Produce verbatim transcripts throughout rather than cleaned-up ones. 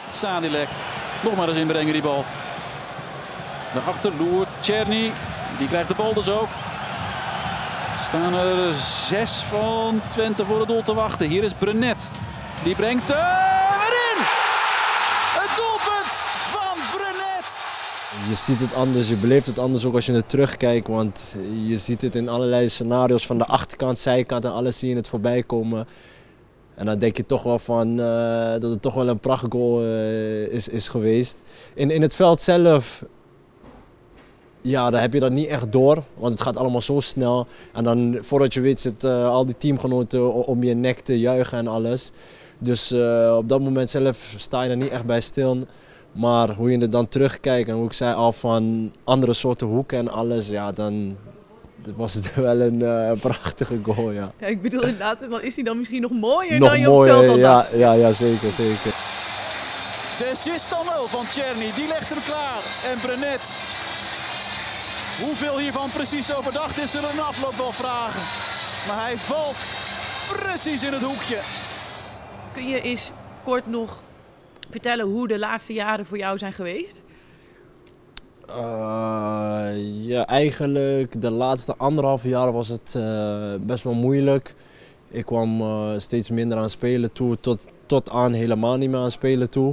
Sadilek. Nog maar eens inbrengen die bal. Daarachter loert Tjerni. Die krijgt de bal dus ook. Staan er zes van Twente voor het doel te wachten. Hier is Brenet. Die brengt uh, erin. Het doelpunt van Brenet. Je ziet het anders, je beleeft het anders ook als je er terugkijkt. Want je ziet het in allerlei scenario's van de achterkant, zijkant en alles zie je het voorbij komen. En dan denk je toch wel van, uh, dat het toch wel een prachtgoal uh, is, is geweest. In, in het veld zelf, ja, daar heb je dat niet echt door. Want het gaat allemaal zo snel. En dan voordat je weet zitten uh, al die teamgenoten om je nek te juichen en alles. Dus uh, op dat moment zelf sta je er niet echt bij stil. Maar hoe je er dan terugkijkt en hoe ik zei al van andere soorten hoeken en alles, ja, dan was het wel een uh, prachtige goal, ja. Ja, ik bedoel inderdaad, dan is hij dan misschien nog mooier nog dan je mooier, op het veld al ja, dacht. ja, ja, zeker, zeker. De assist dan wel van Tjerni, die legt hem klaar. En Brenet. Hoeveel hiervan precies zo bedacht is, zullen een afloop wel vragen. Maar hij valt precies in het hoekje. Kun je eens kort nog vertellen hoe de laatste jaren voor jou zijn geweest? Uh, ja, eigenlijk de laatste anderhalf jaar was het uh, best wel moeilijk. Ik kwam uh, steeds minder aan spelen toe, tot, tot aan helemaal niet meer aan spelen toe.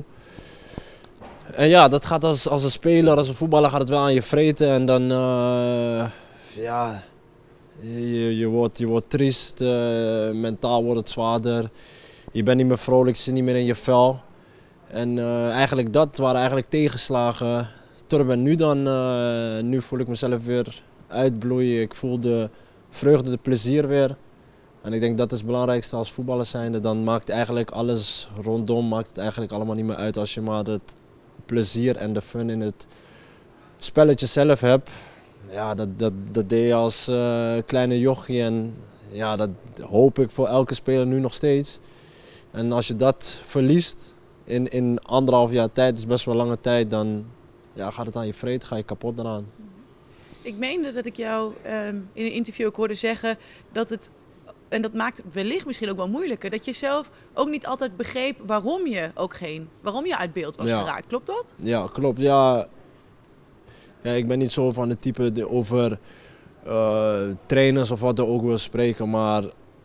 En ja, dat gaat als, als een speler, als een voetballer gaat het wel aan je vreten en dan, uh, ja, je, je, wordt, je wordt triest, uh, mentaal wordt het zwaarder. Je bent niet meer vrolijk, je zit niet meer in je vel. En uh, eigenlijk dat waren eigenlijk tegenslagen. Tot en met nu dan, uh, nu voel ik mezelf weer uitbloeien. Ik voel de vreugde, de plezier weer. En ik denk dat is het belangrijkste als voetballer zijnde. Dan maakt eigenlijk alles rondom, maakt het eigenlijk allemaal niet meer uit als je maar het plezier en de fun in het spelletje zelf hebt. Ja, dat, dat, dat deed je als uh, kleine jochie en ja, dat hoop ik voor elke speler nu nog steeds. En als je dat verliest in, in anderhalf jaar tijd, dat is best wel lange tijd, dan ja, gaat het aan je vreten, ga je kapot eraan. Ik meende dat ik jou um, in een interview ook hoorde zeggen dat het, en dat maakt het wellicht misschien ook wel moeilijker, dat je zelf ook niet altijd begreep waarom je ook geen, waarom je uit beeld was ja. geraakt. Klopt dat? Ja, klopt. Ja. Ja, ik ben niet zo van het type die over uh, trainers of wat dan ook wil spreken, maar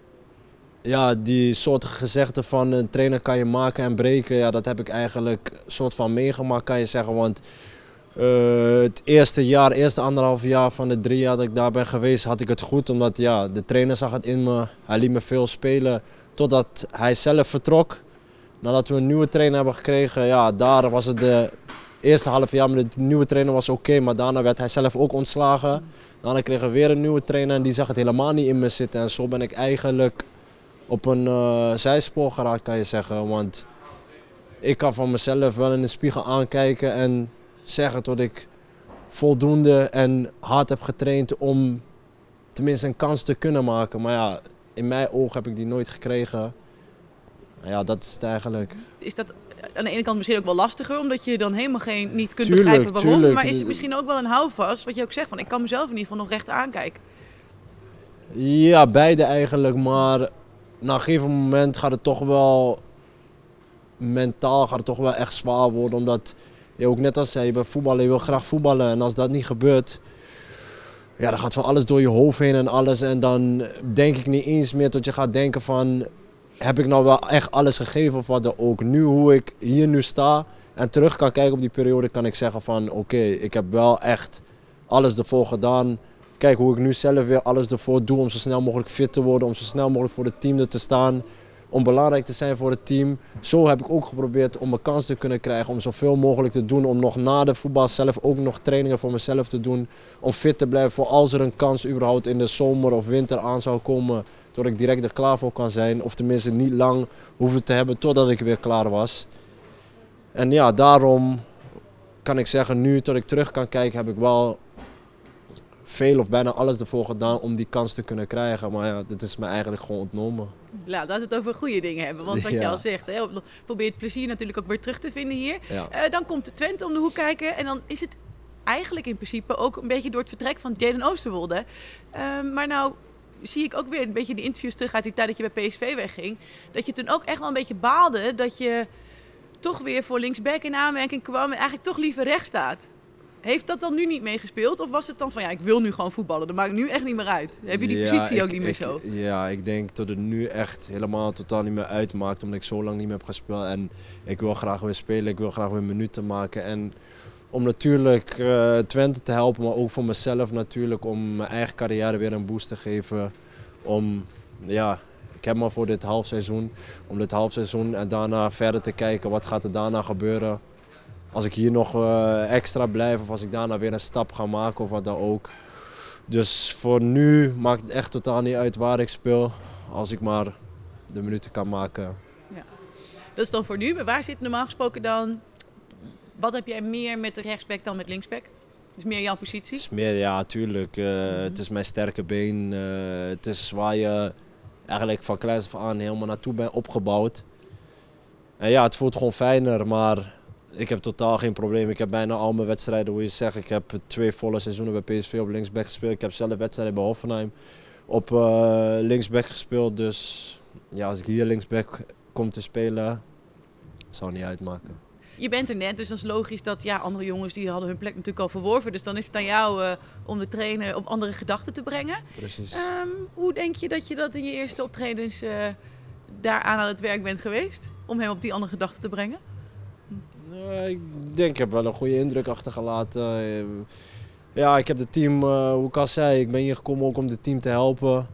ja, die soort gezegden van een trainer kan je maken en breken, ja, dat heb ik eigenlijk soort van meegemaakt, kan je zeggen. Want uh, het eerste jaar, eerste anderhalf jaar van de drie jaar dat ik daar ben geweest, had ik het goed. Omdat ja, de trainer zag het in me, hij liet me veel spelen totdat hij zelf vertrok. Nadat we een nieuwe trainer hebben gekregen, ja, daar was het de eerste half jaar met de nieuwe trainer was oké, okay, maar daarna werd hij zelf ook ontslagen. Daarna kregen we weer een nieuwe trainer en die zag het helemaal niet in me zitten. En zo ben ik eigenlijk op een uh, zijspoor geraakt, kan je zeggen. Want ik kan van mezelf wel in de spiegel aankijken en zeggen dat ik voldoende en hard heb getraind om tenminste een kans te kunnen maken. Maar ja, in mijn ogen heb ik die nooit gekregen. Ja, dat is het eigenlijk. Is dat aan de ene kant misschien ook wel lastiger, omdat je dan helemaal geen, niet kunt tuurlijk, begrijpen waarom. Tuurlijk. Maar is het misschien ook wel een houvast, wat je ook zegt, van ik kan mezelf in ieder geval nog recht aankijken? Ja, beide eigenlijk, maar na een gegeven moment gaat het toch wel, mentaal gaat het toch wel echt zwaar worden. Omdat je ook net als zei, je bent voetballer, je wil graag voetballen. En als dat niet gebeurt, ja, dan gaat van alles door je hoofd heen en alles. En dan denk ik niet eens meer tot je gaat denken van, heb ik nou wel echt alles gegeven of wat dan ook. Nu, hoe ik hier nu sta en terug kan kijken op die periode, kan ik zeggen van oké, okay, ik heb wel echt alles ervoor gedaan. Kijk hoe ik nu zelf weer alles ervoor doe om zo snel mogelijk fit te worden, om zo snel mogelijk voor het team er te staan, om belangrijk te zijn voor het team. Zo heb ik ook geprobeerd om een kans te kunnen krijgen, om zoveel mogelijk te doen, om nog na de voetbal zelf ook nog trainingen voor mezelf te doen, om fit te blijven voor als er een kans überhaupt in de zomer of winter aan zou komen, dat ik direct er klaar voor kan zijn, of tenminste niet lang hoeven te hebben totdat ik weer klaar was. En ja, daarom kan ik zeggen, nu tot ik terug kan kijken, heb ik wel veel of bijna alles ervoor gedaan om die kans te kunnen krijgen. Maar ja, dit is me eigenlijk gewoon ontnomen. Ja, laten we het over goede dingen hebben. Want wat ja. je al zegt, hè, probeer het plezier natuurlijk ook weer terug te vinden hier. Ja. Uh, dan komt de Twente om de hoek kijken. En dan is het eigenlijk in principe ook een beetje door het vertrek van Jayden Oosterwolde. Uh, maar nou zie ik ook weer een beetje de interviews terug uit die tijd dat je bij P S V wegging. Dat je toen ook echt wel een beetje baalde dat je toch weer voor linksback in aanmerking kwam en eigenlijk toch liever rechts staat. Heeft dat dan nu niet meegespeeld? Of was het dan van ja, ik wil nu gewoon voetballen, dat maakt nu echt niet meer uit? Heb je die Ja, positie ik- ook niet meer ik- zo? Ja, ik denk dat het nu echt helemaal totaal niet meer uitmaakt, omdat ik zo lang niet meer heb gespeeld. En ik wil graag weer spelen, ik wil graag weer minuten maken. En om natuurlijk eh, Twente te helpen, maar ook voor mezelf natuurlijk, om mijn eigen carrière weer een boost te geven. Om, ja, ik heb maar voor dit halfseizoen, om dit halfseizoen en daarna verder te kijken, wat gaat er daarna gebeuren. Als ik hier nog uh, extra blijf of als ik daarna weer een stap ga maken of wat dan ook. Dus voor nu maakt het echt totaal niet uit waar ik speel. Als ik maar de minuten kan maken. Dat is dan voor nu. Maar waar zit normaal gesproken dan... Wat heb jij meer met de rechtsback dan met linksback? Dus meer jouw positie? Het is meer, ja, tuurlijk. Uh, mm-hmm. Het is mijn sterke been. Uh, het is waar je eigenlijk van kleins af aan helemaal naartoe bent opgebouwd. En ja, het voelt gewoon fijner, maar... Ik heb totaal geen probleem. Ik heb bijna al mijn wedstrijden, hoe je zegt. Ik heb twee volle seizoenen bij P S V op linksback gespeeld. Ik heb zelf wedstrijden bij Hoffenheim op uh, linksback gespeeld. Dus ja, als ik hier linksback kom te spelen, zou het niet uitmaken. Je bent er net, dus dat is logisch dat ja, andere jongens die hadden hun plek natuurlijk al verworven. Dus dan is het aan jou uh, om de trainer op andere gedachten te brengen. Precies. Um, hoe denk je dat je dat in je eerste optredens uh, daaraan aan het werk bent geweest? Om hem op die andere gedachten te brengen? Uh, ik denk ik heb wel een goede indruk achtergelaten. Uh, ja, ik heb het team, uh, hoe ik al zei, ik ben hier gekomen ook om het team te helpen.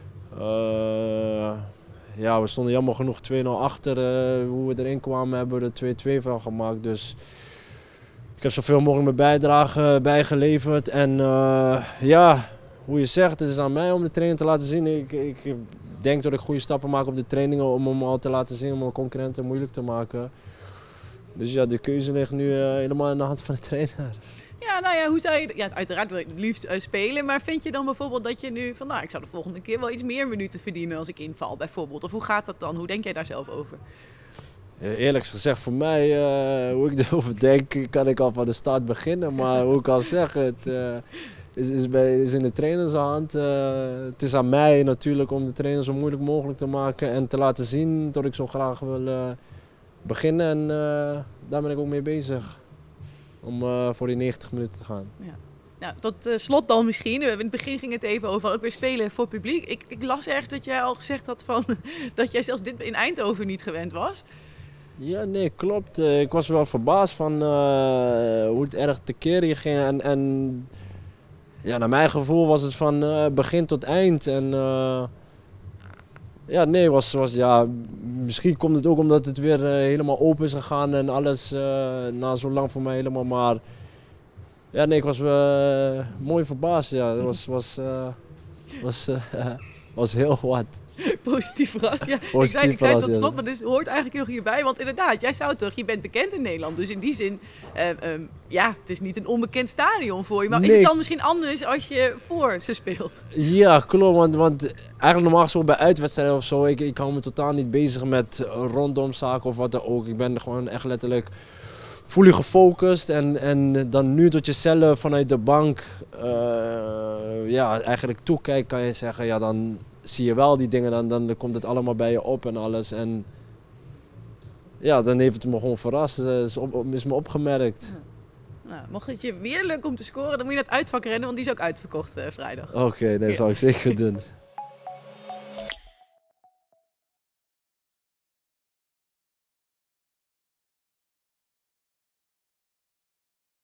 Uh, ja, we stonden jammer genoeg twee nul achter. Uh, hoe we erin kwamen hebben we er twee twee van gemaakt. Dus ik heb zoveel mogelijk mijn bijdrage bijgeleverd. En uh, ja, hoe je zegt, het is aan mij om de training te laten zien. Ik, ik denk dat ik goede stappen maak op de trainingen om hem al te laten zien, om mijn concurrenten moeilijk te maken. Dus ja, de keuze ligt nu uh, helemaal in de hand van de trainer. Ja, nou ja, hoe zou je... Ja, uiteraard wil je het liefst uh, spelen, maar vind je dan bijvoorbeeld dat je nu van... Nou, ik zou de volgende keer wel iets meer minuten verdienen als ik inval, bijvoorbeeld? Of hoe gaat dat dan? Hoe denk jij daar zelf over? Ja, eerlijk gezegd, voor mij, uh, hoe ik erover denk, kan ik al van de start beginnen. Maar hoe ik al zeg, het uh, is, is, bij, is in de trainers hand. Uh, het is aan mij natuurlijk om de trainer zo moeilijk mogelijk te maken en te laten zien dat ik zo graag wil... Uh, beginnen en uh, daar ben ik ook mee bezig. Om uh, voor die negentig minuten te gaan. Ja. Nou, tot uh, slot dan misschien. In het begin ging het even over ook weer spelen voor publiek. Ik, ik las ergens dat jij al gezegd had van, dat jij zelfs dit in Eindhoven niet gewend was. Ja, nee, klopt. Uh, ik was wel verbaasd van uh, hoe het erg tekeer ging. En, en ja, naar mijn gevoel was het van uh, begin tot eind. En, uh, Ja, nee, was, was, ja, misschien komt het ook omdat het weer uh, helemaal open is gegaan en alles uh, na zo lang voor mij helemaal, maar ja, nee, ik was uh, mooi verbaasd, ja, het was, was, uh, was, uh, was heel wat. Positief verrast, ja. Positief ik zei, ik zei verrast, tot slot, ja. maar dit hoort eigenlijk nog hierbij, want inderdaad, jij zou toch, je bent bekend in Nederland, dus in die zin, uh, um, ja, het is niet een onbekend stadion voor je, maar nee. Is het dan misschien anders als je voor ze speelt? Ja, klopt, want, want eigenlijk normaal gesproken bij uitwedstrijden of zo, ik, ik hou me totaal niet bezig met rondom zaken of wat dan ook. Ik ben gewoon echt letterlijk fully gefocust en, en dan nu dat je zelf vanuit de bank uh, ja, eigenlijk toekijkt, kan je zeggen, ja, dan zie je wel die dingen, dan, dan komt het allemaal bij je op en alles. En ja, dan heeft het me gewoon verrast, het is, op, is me opgemerkt. Ja. Nou, mocht het je weer lukken om te scoren, dan moet je naar het uitvak rennen, want die is ook uitverkocht uh, vrijdag. Oké, okay, dat ja. zou ik zeker doen.